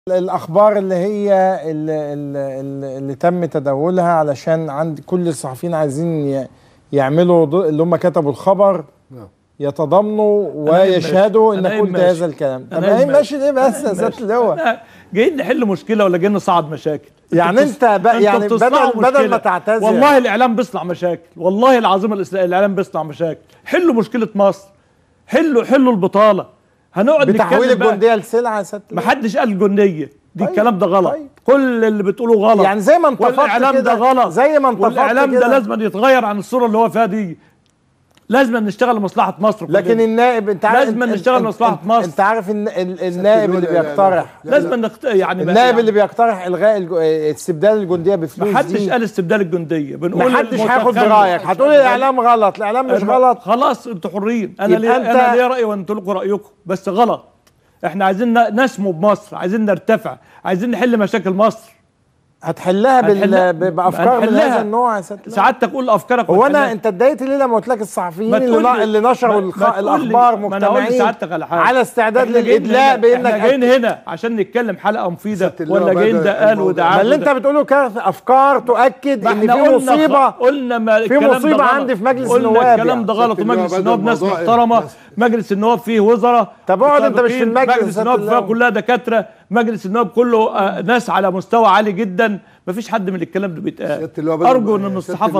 الأخبار اللي هي اللي تم تداولها علشان عند كل الصحفيين عايزين يعملوا اللي هم كتبوا الخبر يتضامنوا ويشهدوا ان قلت هذا الكلام. طب ايه ماشي ليه بس يا سيادة اللواء؟ جايين نحل مشكله ولا جايين نصعد مشاكل؟ يعني انت يعني بدل ما تعتذر. والله الاعلام بيصنع مشاكل، والله العظيم الاعلام بيصنع مشاكل. حلوا مشكله مصر، حلوا البطاله. هنقعد نتكلم بتحويل الجنديه لسلعه يا سيادة اللواء. محدش قال الجنديه دي. طيب الكلام ده غلط. طيب. كل اللي بتقوله غلط. يعني زي ما انتفضت كده، والاعلام ده غلط، زي ما انتفضت كده. والاعلام ده لازم يتغير عن الصوره اللي هو فيها دي. لازم نشتغل لمصلحه مصر. لكن النائب انت عارف لازم نشتغل لمصلحه مصر. انت عارف ان النائب اللي بيقترح لازم يعني النائب اللي بيقترح الغاء استبدال الجنديه بفلوس. محدش قال استبدال الجنديه، بنقول محدش هياخد برايك. هتقول الاعلام غلط، الاعلام مش غلط. خلاص انتوا حرين. انا ليا راي وانتوا لكم رايكم، بس غلط. احنا عايزين نسمو بمصر، عايزين نرتفع، عايزين نحل مشاكل مصر. هتحلها بافكار من هذا النوع يا سيادة اللواء؟ سعادتك قول افكارك. هو انت اتضايقت ليه لما قلت لك الصحفيين اللي نشروا الاخبار مجتمعين على استعداد للادلاء بانك احنا جايين هنا عشان نتكلم حلقه مفيده، ولا جايين ده قال وده عمل؟ ما اللي انت بتقوله كانت افكار تؤكد ان في مصيبه. قلنا في مصيبه عندي في مجلس النواب. قلنا الكلام ده غلط، ومجلس النواب ناس محترمه. مجلس النواب فيه وزراء. طب اقعد انت مش في المجلس. مجلس النواب فيها كلها دكاتره. مجلس النواب كله ناس على مستوى عالي جدا. مفيش حد من الكلام ده بيتقال. ارجو ان الصحافه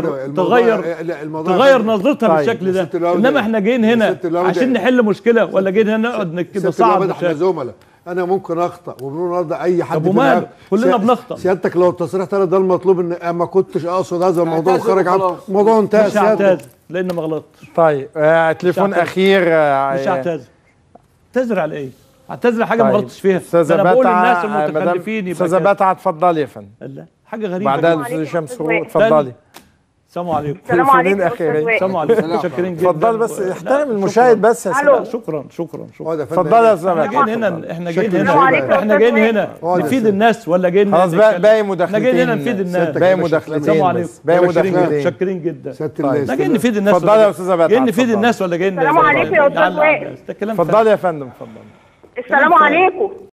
تغير نظرتها بالشكل ده. انما احنا جايين هنا عشان نحل مشكله، ولا جايين هنا نقعد نصعد مشاكل؟ احنا زملاء، انا ممكن اخطا وبنرضى اي حد. طب وماله؟ كلنا بنخطا. سيادتك لو التصريح ده المطلوب، ان ما كنتش اقصد هذا الموضوع وخرج عن الموضوع انتهى. مش هعتذر لان ما غلطتش. طيب تليفون اخير. مش هعتذر. اعتذر على ايه؟ اعتذر حاجه ما غلطتش فيها. انا بقول للناس المتخلفين. استاذه باتعه اتفضلي يا فندم. لا حاجه غريبه. بعدها الاستاذ هشام سرور اتفضلي. السلام عليكم. السلام عليكم. السلام عليكم. متشكرين جدا. اتفضل بس احترم المشاهد بس يا سيدي. شكرا. اتفضل يا استاذ. احنا جايين هنا نفيد الناس، ولا جايين خلاص باقي مداخلتين. احنا جايين هنا نفيد الناس. باقي مداخلتين. السلام عليكم. باقي مداخلتين. متشكرين جدا. احنا جايين نفيد الناس. اتفضل يا استاذه باتعه. جايين نفيد الناس ولا جايين؟ السلام عليكم يا استاذ وائل. اتفضل يا فندم. اتفضل. السلام عليكم.